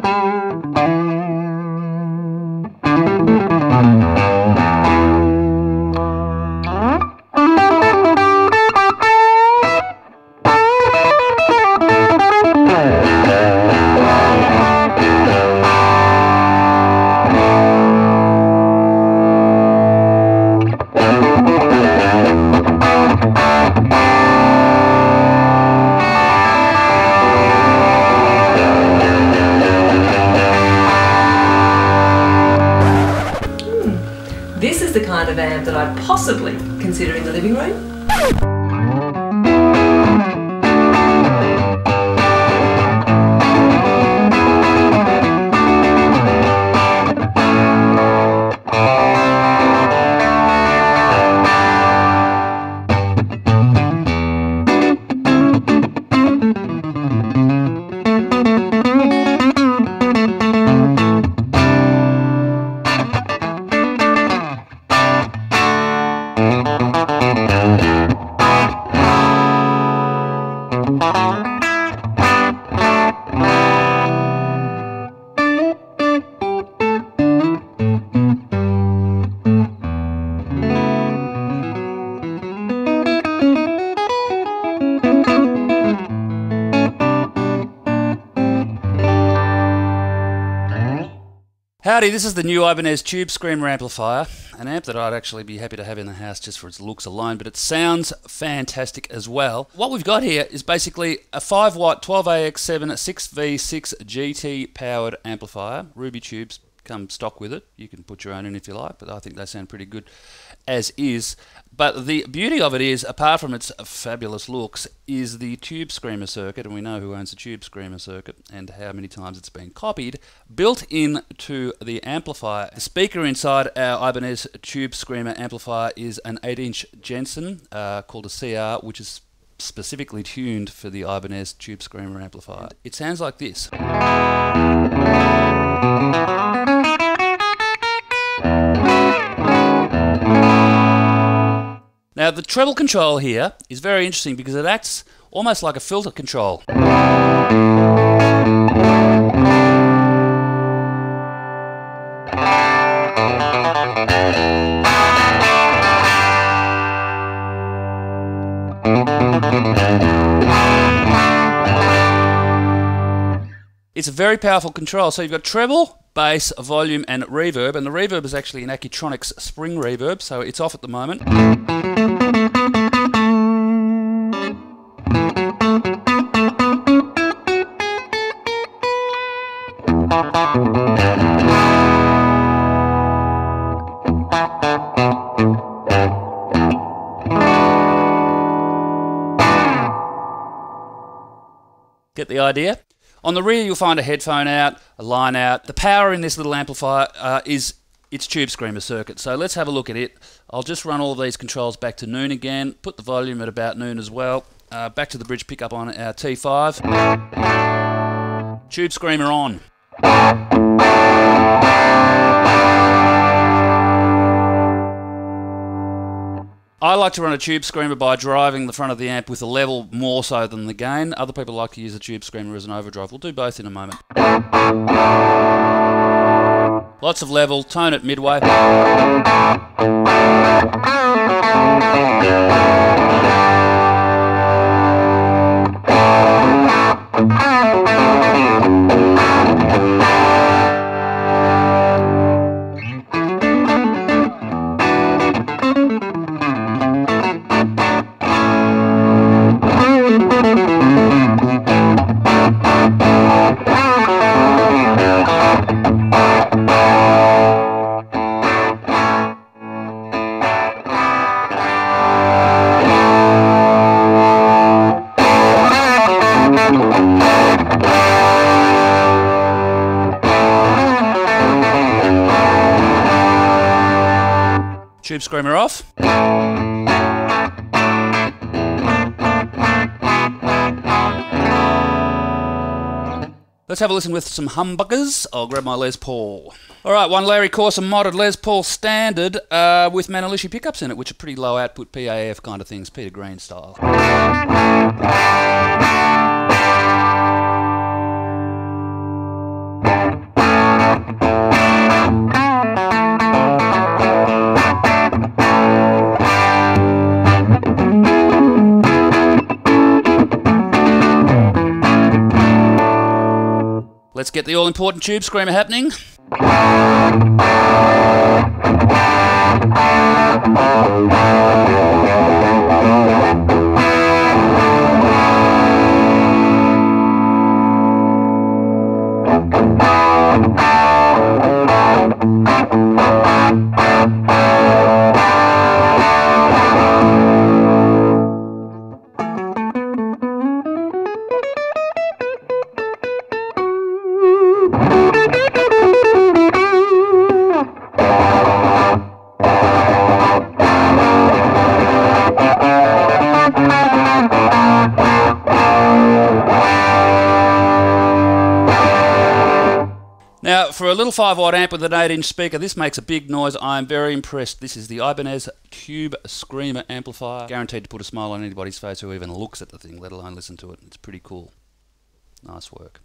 This is the kind of amp that I'd possibly consider in the living room. Howdy, this is the new Ibanez Tube Screamer Amplifier, an amp that I'd actually be happy to have in the house just for its looks alone, but it sounds fantastic as well. What we've got here is basically a 5-watt 12AX7 6V6 GT powered amplifier. Ruby tubes come stock with it. You can put your own in if you like, but I think they sound pretty good as is. But the beauty of it is, apart from its fabulous looks, is the Tube Screamer circuit, and we know who owns the Tube Screamer circuit and how many times it's been copied, built into the amplifier. The speaker inside our Ibanez Tube Screamer amplifier is an 8-inch gents called a CR, which is specifically tuned for the Ibanez Tube Screamer amplifier. It sounds like this. Now the treble control here is very interesting because it acts almost like a filter control. It's a very powerful control. So you've got treble, bass, volume and reverb, and the reverb is actually an Accutronics spring reverb, so it's off at the moment. Get the idea? On the rear you'll find a headphone out, a line out. The power in this little amplifier is its Tube Screamer circuit. So let's have a look at it. I'll just run all of these controls back to noon again, put the volume at about noon as well. Back to the bridge pickup on our T5. Tube Screamer on. I like to run a Tube Screamer by driving the front of the amp with a level more so than the gain. Other people like to use the Tube Screamer as an overdrive. We'll do both in a moment. Lots of level, tone at midway. Tube Screamer off. Let's have a listen with some humbuckers. I'll grab my Les Paul. Alright, one Larry Corsa modded Les Paul standard with Manalishi pickups in it, which are pretty low output PAF kind of things, Peter Green style. Let's get the all-important Tube Screamer happening. Now, for a little 5-watt amp with an 8-inch speaker, this makes a big noise. I'm very impressed. This is the Ibanez Tube Screamer Amplifier. Guaranteed to put a smile on anybody's face who even looks at the thing, let alone listen to it. It's pretty cool. Nice work.